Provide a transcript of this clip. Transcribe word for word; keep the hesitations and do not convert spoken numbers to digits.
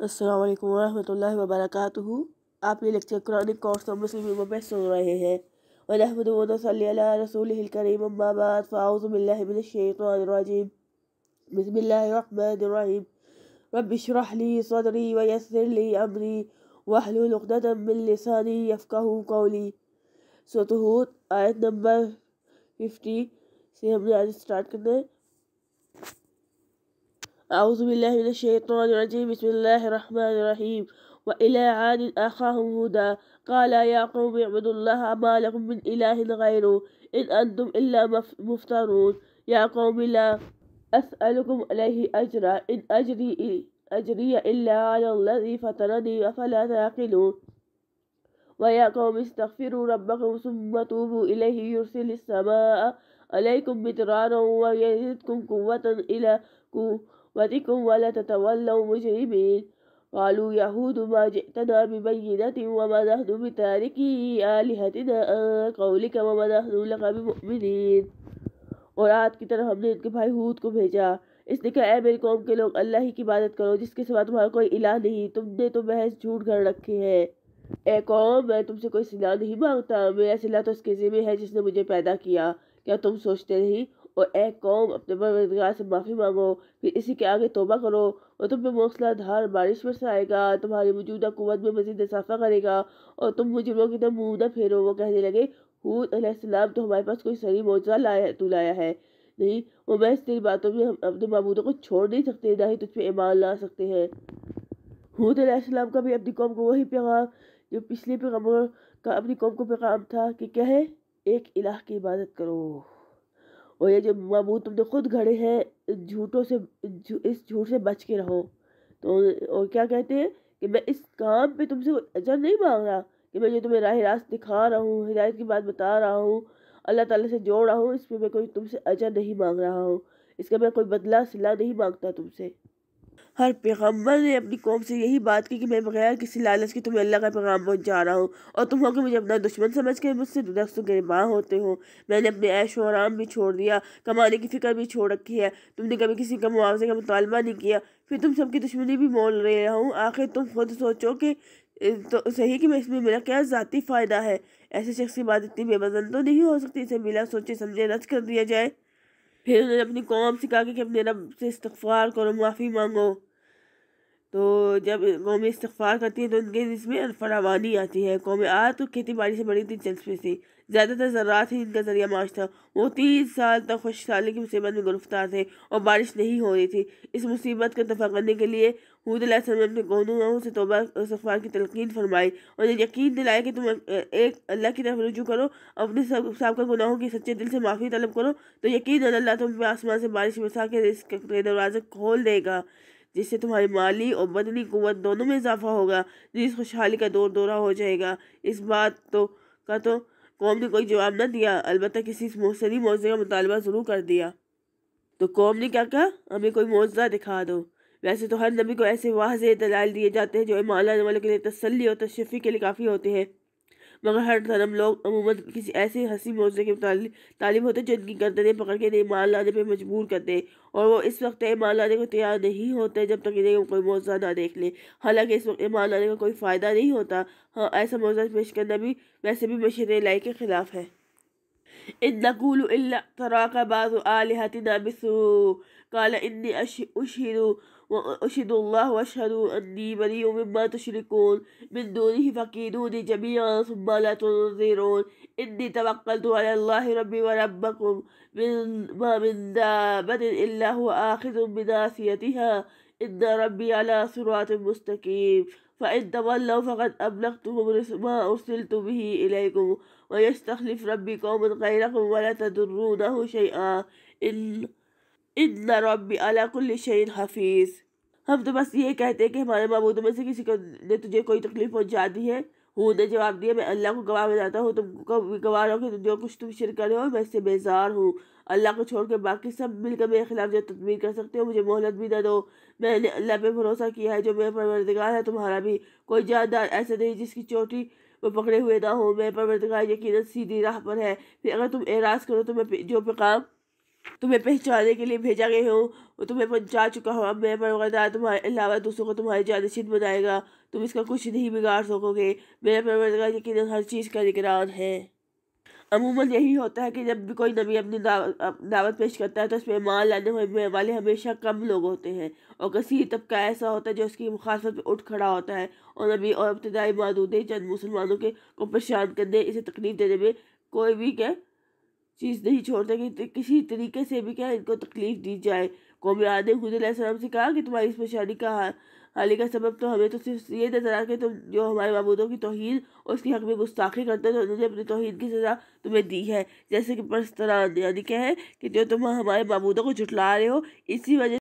السلام علیکم ورحمۃ اللہ وبرکاتہ۔ آپ یہ لیکچر قرآن کورس اور مسلم میں سن رہے ہیں۔ وَنَحْمَدُهُ وَنُصَلِّي عَلَىٰ رَسُولِهِ الْكَرِيمِ أَمَّا بَعْدُ فَأَعُوذُ بِاللَّهِ مِنَ الشَّيْطَانِ الرَّجِيمِ بسم الله الرحمن الرحيم رب اشرح لي صدري ويسر لي أمري واحلل عقدة من لساني يفقهوا قولي۔ سورۃ ہود آیت نمبر پچاس سے ہم نے آج سٹارٹ کرنا ہے۔ اعوذ باللہ من الشیطان الرجیم بسم اللہ الرحمن الرحیم وَإِلَىٰ عَادٍ أَخَاهُمْ هُودًا قَالَ يَا قَوْمِ اعْبُدُوا اللَّهَ مَا لَكُم مِّنْ إِلَٰهٍ غَيْرُهُ إِنْ أَنتُمْ إِلَّا مُفْتَرُونَ يَا قَوْمِ لَا أَسْأَلُكُمْ عَلَيْهِ أَجْرًا إِنْ أَجْرِيَ أَجْرِيَ إِلَّا عَلَى الَّذِي فَطَرَنِي أَفَلَا تَعْقِلُونَ وَيَا قَوْمِ اسْتَغْفِرُوا رَبَّكُمْ ثُمَّ تُوبُوا إِلَيْهِ يُرْسِلِ السَّمَاءَ عَلَيْكُمْ مِدْرَارًا وَيَزِدْكُمْ قُوَّةً إِلَىٰ قُوَّتِكُمْ وَلَا تَتَوَلَّوْا مُجْرِمِينَ قالوا يا هود ما جئتنا ببينة وما نحن بتاركي آلهتنا عن قولك وما نحن لك بمؤمنين۔ اور عاد کی طرف ہم نے ان کے بھائی ہود کو بھیجا، اس نے کہا اے میری قوم کے لوگ اللہ ہی کی عبادت کرو جس کے سوا تمہارا کوئی الہ نہیں، تم نے تو محض جھوٹ گھڑ رکھے ہیں۔ اے قوم میں تم سے کوئی صلہ نہیں مانگتا، میرا صلہ تو اس کے ذمہ ہے جس نے مجھے پیدا کیا، کیا تم سوچتے نہیں؟ اور اے قوم اپنے پروردگار سے معافی مانگو، پھر اسی کے آگے توبہ کرو اور تم پہ موسلا دھار بارش برسائے گا، تمہاری موجودہ قوت میں مزید اضافہ کرے گا اور تم مجرموں کی طرح منہ نہ پھیرو۔ وہ کہنے لگے ہود علیہ السلام تو ہمارے پاس کوئی صحیح معجزہ لایا تو لایا ہے نہیں، وہ محض تیری باتوں میں ہم اپنے معبودوں کو چھوڑ نہیں سکتے، نہ ہی تجھ پہ ایمان لا سکتے ہیں۔ ہود علیہ السلام کا بھی اپنی قوم کو وہی پیغام جو پچھلے پیغمبروں کا اپنی قوم کو پیغام تھا کہ کہے ایک الہ کی عبادت کرو، اور یہ جو معبود تم نے خود گھڑے ہیں جھوٹوں سے، اس جھوٹ سے بچ کے رہو۔ تو اور کیا کہتے ہیں کہ میں اس کام پہ تم سے اجر نہیں مانگ رہا کہ میں جو تمہیں راہ راست دکھا رہا ہوں، ہدایت کی بات بتا رہا ہوں، اللہ تعالیٰ سے جوڑ رہا ہوں، اس پہ میں کوئی تم سے اجر نہیں مانگ رہا ہوں، اس کا میں کوئی بدلہ صلہ نہیں مانگتا تم سے۔ ہر پیغمبر نے اپنی قوم سے یہی بات کی کہ میں بغیر کسی لالچ کے تمہیں اللہ کا پیغام پہنچا رہا ہوں، اور تم ہو کہ مجھے اپنا دشمن سمجھ کے مجھ سے دستوں کے ماں ہوتے ہو۔ میں نے اپنے عیش و آرام بھی چھوڑ دیا، کمانے کی فکر بھی چھوڑ رکھی ہے، تم نے کبھی کسی کا معاوضے کا مطالبہ نہیں کیا، پھر تم سب کی دشمنی بھی مول رہے ہوں۔ آخر تم خود سوچو کہ تو صحیح کہ میں اس میں میرا کیا ذاتی فائدہ ہے؟ ایسے شخص کی بات اتنی بے وزن تو نہیں ہو سکتی، اسے بلا سوچے سمجھے رد کر دیا جائے۔ پھر انہوں نے اپنی قوم سے کہا کہ اپنے رب سے استغفار کرو، معافی مانگو۔ تو جب قوم استغفار کرتی ہے تو ان کے اس میں فراوانی آتی ہے۔ قوم عاد تو کھیتی باڑی سے بڑی دلچسپی تھی، زیادہ تر زراعت ہی ان کا ذریعہ معاش تھا۔ وہ تین سال تک خشک سالی کی مصیبت میں گرفتار تھے اور بارش نہیں ہو رہی تھی۔ اس مصیبت کا دفع کرنے کے لیے ہود علیہ السلام نے اپنے گناہوں سے توبہ اور استغفار کی تلقین فرمائی اور انہیں یقین دلایا کہ تم ایک اللہ کی طرف رجوع کرو، اپنے سابقہ گناہوں کی سچے دل سے معافی طلب کرو تو یقیناً اللہ تم پہ آسمان سے بارش برسا کے رزق کے دروازے کھول دے گا، جس سے تمہاری مالی اور بدنی قوت دونوں میں اضافہ ہوگا، جس خوشحالی کا دور دورہ ہو جائے گا۔ اس بات تو کا تو قوم نے کوئی جواب نہ دیا، البتہ کسی محسنی معجزے کا مطالبہ ضرور کر دیا۔ تو قوم نے کیا کہا؟ ہمیں کوئی معجزہ دکھا دو۔ ویسے تو ہر نبی کو ایسے واضح دلائل دیے جاتے ہیں جو ایمان لانے والوں کے لیے تسلی اور تشفی کے لیے کافی ہوتے ہیں، مگر ہر دھرم لوگ عموماً کسی ایسے حسین معجزے کے طالب ہوتے ہیں جو ان کی گردنیں پکڑ کے انہیں ایمان لانے پہ مجبور کرتے ہیں، اور وہ اس وقت ایمان لانے کو تیار نہیں ہوتے جب تک انہیں کوئی معجزہ نہ دیکھ لیں۔ حالانکہ اس وقت ایمان لانے کا کوئی فائدہ نہیں ہوتا۔ ہاں، ایسا معجزہ پیش کرنا بھی ویسے بھی مشیت الہی کے خلاف ہے۔ إِن نَّقُولُ إِلَّا اعْتَرَاكَ بَعْضُ آلِهَتِنَا بِسُوءٍ قَالَ إِنِّي أُشْهِدُ وَأُشْهِدُ اللَّهَ وَأَشْهَدُ أَنِّي بَرِيءٌ مِّمَّا تُشْرِكُونَ مِن دُونِهِ فَكِيدُونِي جَمِيعًا ثُمَّ لَا تُنظِرُونِ إِنِّي تَوَكَّلْتُ عَلَى اللَّهِ رَبِّي وَرَبِّكُم مَّا مِن دَابَّةٍ إِلَّا هُوَ آخِذٌ بِنَاصِيَتِهَا إِنَّ رَبِّي عَلَىٰ صِرَاطٍ مُّسْتَقِيمٍ فَإِن تَوَلَّوْا فَقَدْ أَبْلَغْتُكُم مَّا أُرْسِلْتُ بِهِ إِلَيْكُمْ وَيَسْتَخْلِفْ رَبِّي قَوْمًا غَيْرَكُمْ وَلَا تَضُرُّونَهُ شَيْئًا إِنَّ رَبِّي عَلَىٰ كُلِّ شَيْءٍ حَفِيظٌ۔ ہم تو بس یہ کہتے ہیں کہ ہمارے معبودوں میں سے کسی کو نے تجھے کوئی تکلیف پہنچا دی ہے؟ ہود نے جواب دیا میں اللہ کو گواہ بناتا ہوں، تم کو بھی گواہ رہو کہ جو کچھ تم شرک کرے ہو میں اس سے بیزار ہوں۔ اللہ کو چھوڑ کے باقی سب مل کر میرے خلاف جو تدبیر کر سکتے ہو مجھے مہلت بھی نہ دو۔ میں نے اللہ پہ بھروسہ کیا ہے جو میرا پروردگار ہے، تمہارا بھی۔ کوئی جاندار ایسا نہیں جس کی چوٹی وہ پکڑے ہوئے نہ ہو، میرا پروردگار یقیناً سیدھی راہ پر ہے۔ پھر اگر تم اعراض کرو تو میں جو پیغام تمہیں پہچانے کے لیے بھیجا گیا ہوں، وہ تمہیں پہنچا چکا ہوں۔ اب میرا پروردگار تمہارے علاوہ دوسروں کو تمہارے جانشین بنائے گا، تم اس کا کچھ نہیں بگاڑ سکو گے۔ میرا پروردگار یقیناً ہر چیز کا نگران ہے۔ عموماً یہی ہوتا ہے کہ جب بھی کوئی نبی اپنی دعوت پیش کرتا ہے تو اس میں ایمان لانے والے ہمیشہ کم لوگ ہوتے ہیں، اور کثیر طبقہ ایسا ہوتا ہے جو اس کی مخالفت پہ اٹھ کھڑا ہوتا ہے، اور نبی اور ابتدائی معدودے چند مسلمانوں کے کو پریشان کرنے، اسے تکلیف دینے میں کوئی بھی کیا چیز نہیں چھوڑتے کہ کسی طریقے سے بھی کیا ان کو تکلیف دی جائے۔ قوم عاد نے حود علیہ السلام سے کہا کہ تمہاری اس پریشانی کا حالی کا سبب تو ہمیں تو صرف یہ نظر آ کہ تم جو ہمارے معبودوں کی توہین اور اس کی حق میں گستاخی کرتے ہیں تو انہوں نے اپنی توہین کی سزا تمہیں دی ہے، جیسے کہ پرستران، یعنی کیا ہے کہ جو تم ہمارے معبودوں کو جھٹلا رہے ہو، اسی وجہ